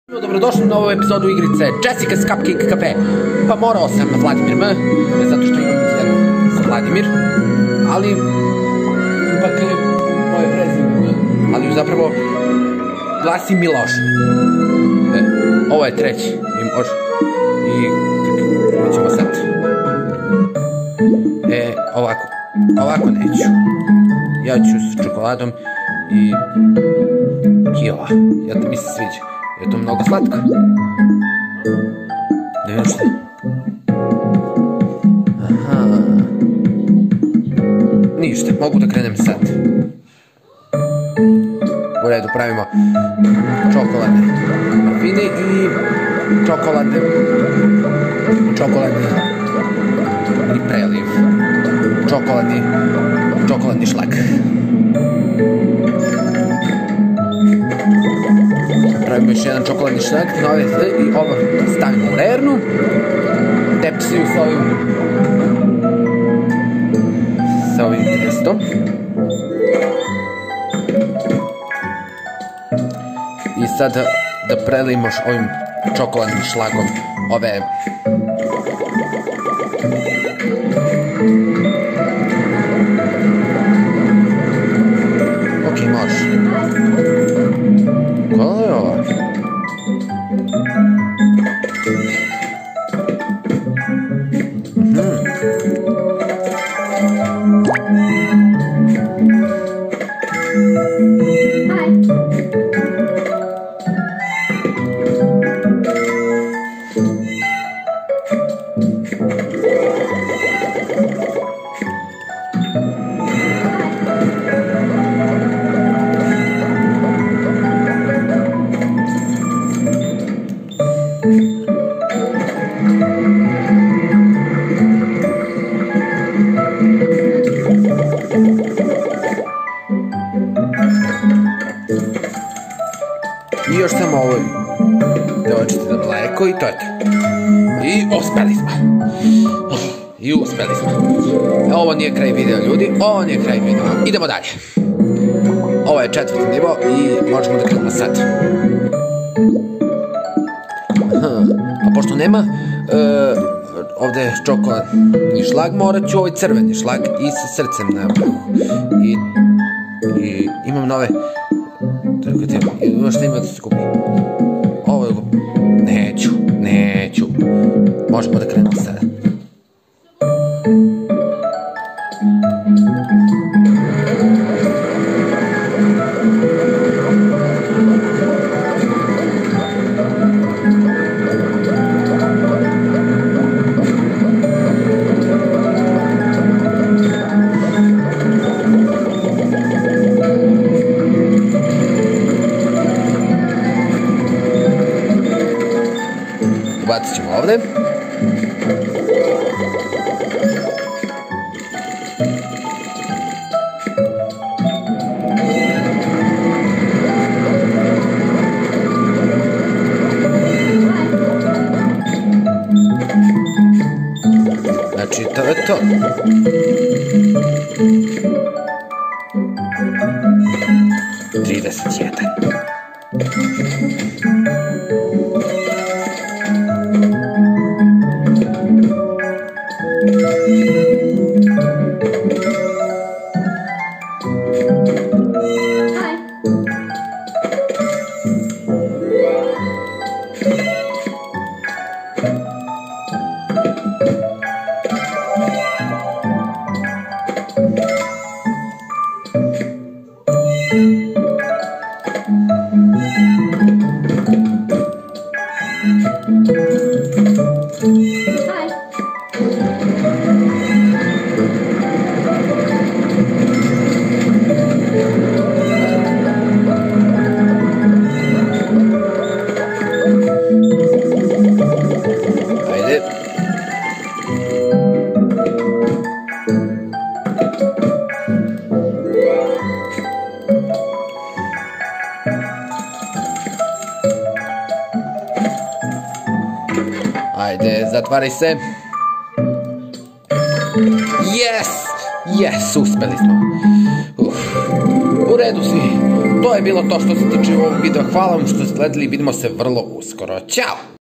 Dobrodošli u novu epizodu igrice Jessica's Cupcake Cafe. Pa morao sam na Vladimir M, ne zato što imam jedno za Vladimir, ali ipak je moje prezime, ali zapravo glasi Miloš. Ovo je treći i može. I mi ćemo sad. Ovako neću. Ja ću s čokoladom i kila. Jel da mi se sviđa? Je to mnogo slatko? Ne šta? Aha. Ništa, mogu da krenem sad. U redu, pravimo čokoladne mafine i čokoladni preliv. Čokoladni šlag. Pravimo još jedan čokoladni šlag i ovo stavimo u rernu, tepsiju sa ovim testom i sad da prelijemo ovim čokoladnim šlagom ove ok, može. Koja je ova? I još samo ovo dođete na mleko i to je to. I uspeli smo. Ovo nije kraj videa, ljudi. Ovo nije kraj videa. Idemo dalje. Ovo je 4. nivo i možemo da krenemo sad. A pošto nema ovde čokoladni šlag, morat ću ovaj crveni šlag i sa srcem na vrhu. I imam nove... Šta ima da se kupi? Ovo je... Neću. Možemo da krenemo sada. Bacit ćemo ovde. Znači, to je to. Ajde, zatvaraj se. Yes, uspeli smo. U redu svi. to je bilo to što se tiče ovog videa. Hvala vam što ste gledali, vidimo se vrlo uskoro. Ćao!